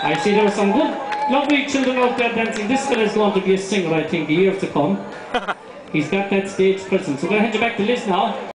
I see there were some good, lovely children out there dancing. This fella is going to be a singer, I think, the years to come. He's got that stage presence. So we're going to hand you back to Liz now.